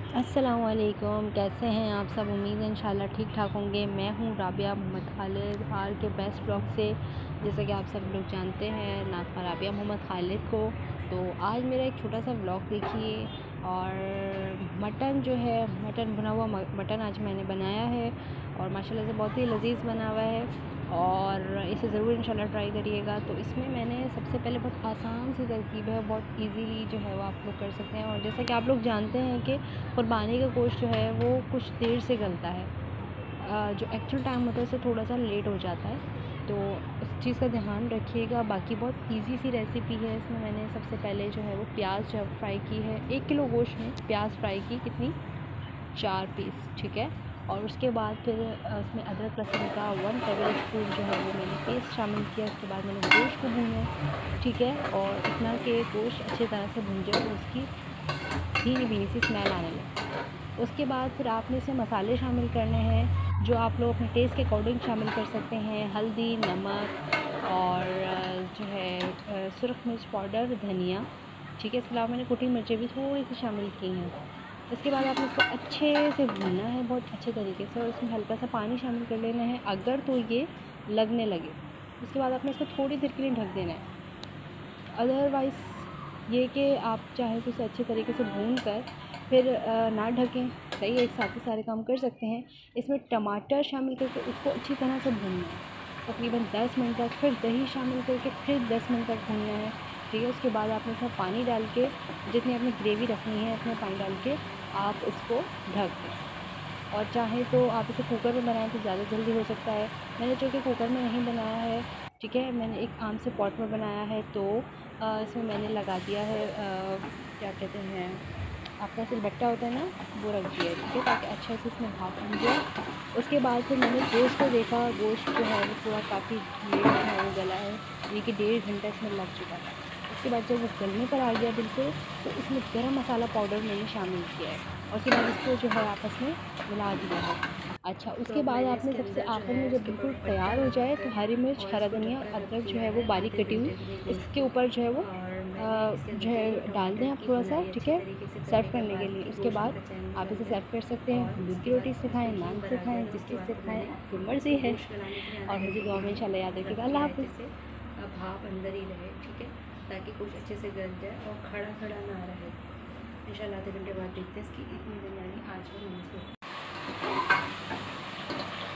अस्सलामुअलैकुम, कैसे हैं आप सब। उम्मीद है इंशाल्लाह ठीक ठाक होंगे। मैं हूँ Rabia Mohammad Khalid R K best blog से। जैसा कि आप सब लोग जानते हैं नाज़मा राबिया मोहम्मद खालिद को। तो आज मेरा एक छोटा सा ब्लॉग देखिए। और मटन जो है, मटन भुना हुआ मटन आज मैंने बनाया है और माशाल्लाह से बहुत ही लजीज़ बना हुआ है और इसे ज़रूर इंशाल्लाह ट्राई करिएगा। तो इसमें मैंने सबसे पहले बहुत आसान सी तरकीब है, बहुत इजीली जो है वो आप लोग कर सकते हैं। और जैसा कि आप लोग जानते हैं कि कुर्बानी का गोश्त जो है वो कुछ देर से गलता है, जो एक्चुअल टाइम होता है उससे थोड़ा सा लेट हो जाता है। तो उस चीज़ का ध्यान रखिएगा। बाकी बहुत इजी सी रेसिपी है। इसमें मैंने सबसे पहले जो है वो प्याज जब फ्राई की है, 1 किलो गोश्त में प्याज फ्राई की, कितनी, 4 पीस, ठीक है। और उसके बाद फिर उसमें अदरक लहसुन का 1 टेबल स्पून जो है वो मैंने पेस्ट शामिल किया। उसके बाद मैंने गोश्त को भूना, ठीक है। और इतना कि गोश्त अच्छी तरह से भून जाए तो उसकी धीमी धीमी सी स्मेल आने लगे। उसके बाद फिर आपने इसमें मसाले शामिल करने हैं जो आप लोग अपने टेस्ट के अकॉर्डिंग शामिल कर सकते हैं। हल्दी, नमक और जो है सुरख मिर्च पाउडर, धनिया, ठीक है। इसके अलावा मैंने कुटी मिर्चें भी थोड़ी सी शामिल की हैं। इसके बाद आपने इसको अच्छे से भूनना है, बहुत अच्छे तरीके से, और इसमें हल्का सा पानी शामिल कर लेना है अगर तो ये लगने लगे। उसके बाद आपने इसको थोड़ी देर के लिए ढक देना है। अदरवाइज़ ये कि आप चाहे तो इसे अच्छे तरीके से भून कर फिर ना ढकें, सही है, एक साथ ही सारे काम कर सकते हैं। इसमें टमाटर शामिल करके उसको अच्छी तरह से भूनना है तकरीबन 10 मिनट तक। फिर दही शामिल करके फिर 10 मिनट तक भूनना है, ठीक है। उसके बाद आपने इसमें पानी डाल के, जितनी आपने ग्रेवी रखनी है उसमें पानी डाल के आप इसको ढक दें। और चाहे तो आप इसे कुकर में बनाएं तो ज़्यादा जल्दी हो सकता है। मैंने जो कि कुकर में नहीं बनाया है, ठीक है, मैंने एक आम से पॉट में बनाया है। तो इसमें मैंने लगा दिया है क्या कहते हैं, आपका सिलबट्टा होता है ना, वो रख दिया है, ठीक है, ताकि अच्छे से इसमें भाप बन जाए। उसके बाद फिर मैंने गोश्त को देखा, गोश्त जो है वो पूरा काफ़ी लेट जो है वो गला है, यानी कि 1.5 घंटा इसमें लग चुका था। उसके बाद जब वो गलने पर आ गया बिल्कुल, तो इसमें गरम मसाला पाउडर मैंने शामिल किया है और उसके बाद इसको जो है आपस में मिला दिया है। अच्छा, तो उसके अब बाद मैंने आपने इसके सबसे अंदर जो आखिर है में जब उसके ऊपर बिल्कुल दुपट्टा तैयार हो रखा जाए है तो हरी मिर्च, और हरा इसको धनिया, ढककर रख अदरक जो दिया है वो है बारीक आधे कटी हुई, घंटे के लिए गोश्त इसके को। ऊपर जो है वो और मैंने इसके जो अंदर दही है डाल दें टमाटर आप की थोड़ा सा, भुनाई ठीक अच्छे है। तरीके से सर्व करने के करने के बाद लिए कि उसके गोश्त भी बाद कच्चा नहीं आप रह इसे जाए। सर्व कर सकते और हैं उसके दूसरी बाद रोटी से इसमें खाएँ, घी नान से भरा गया खाएँ, था। जिस उसके चीज़ बाद से फिर खाएँ, मैंने आपकी मर्ज़ी इसको है। गोश्त गलाने के लिए और आधे मुझे घंटे दुआ के में लिए इंशाल्लाह याद रखिएगा। रख दिया अल्लाह है, हाफ़िज़। जिससे भाप अंदर ही रहे, ठीक है, ताकि गोश्त अच्छे से गल जाए और खड़ा खड़ा ना रहे। इंशाल्लाह आधे घंटे बाद देखते हैं इसकी इतनी बिरयानी आज है।